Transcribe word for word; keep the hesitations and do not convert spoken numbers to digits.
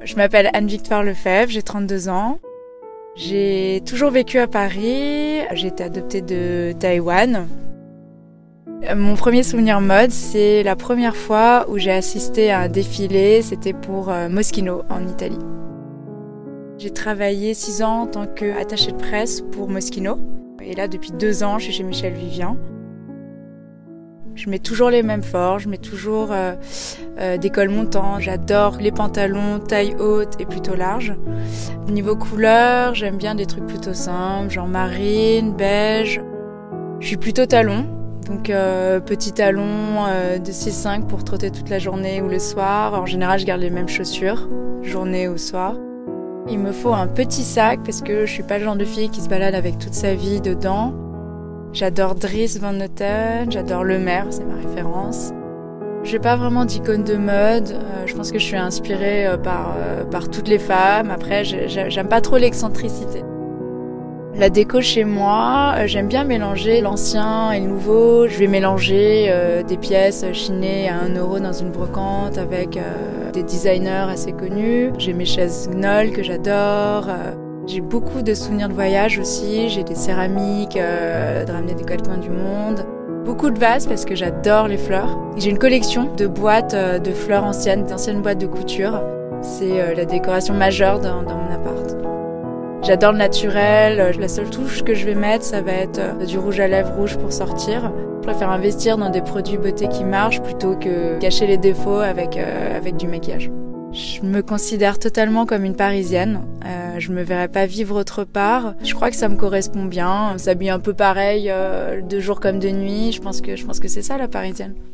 Je m'appelle Anne-Victoire Lefebvre, j'ai trente-deux ans. J'ai toujours vécu à Paris, j'ai été adoptée de Taïwan. Mon premier souvenir mode, c'est la première fois où j'ai assisté à un défilé, c'était pour Moschino en Italie. J'ai travaillé six ans en tant qu'attachée de presse pour Moschino. Et là, depuis deux ans, je suis chez Michel Vivian. Je mets toujours les mêmes forts, je mets toujours euh, euh, des cols montants. J'adore les pantalons taille haute et plutôt large. Niveau couleur, j'aime bien des trucs plutôt simples, genre marine, beige. Je suis plutôt talon, donc euh, petit talon euh, de six cinq pour trotter toute la journée ou le soir. En général, je garde les mêmes chaussures, journée ou soir. Il me faut un petit sac parce que je suis pas le genre de fille qui se balade avec toute sa vie dedans. J'adore Dries Van Noten, j'adore Le Maire, c'est ma référence. J'ai pas vraiment d'icône de mode, euh, je pense que je suis inspirée euh, par, euh, par toutes les femmes. Après, j'aime pas trop l'excentricité. La déco chez moi, euh, j'aime bien mélanger l'ancien et le nouveau. Je vais mélanger euh, des pièces chinées à un euro dans une brocante avec euh, des designers assez connus. J'ai mes chaises Knoll que j'adore. Euh, J'ai beaucoup de souvenirs de voyage aussi, j'ai des céramiques, euh, de ramener des quatre coins du monde. Beaucoup de vases parce que j'adore les fleurs. J'ai une collection de boîtes euh, de fleurs anciennes, d'anciennes boîtes de couture. C'est euh, la décoration majeure dans, dans mon appart. J'adore le naturel, la seule touche que je vais mettre, ça va être euh, du rouge à lèvres rouge pour sortir. Je préfère investir dans des produits beauté qui marchent plutôt que cacher les défauts avec, euh, avec du maquillage. Je me considère totalement comme une Parisienne. Euh, je me verrais pas vivre autre part. Je crois que ça me correspond bien. On s'habille un peu pareil, euh, de jour comme de nuit. Je pense que, je pense que c'est ça la Parisienne.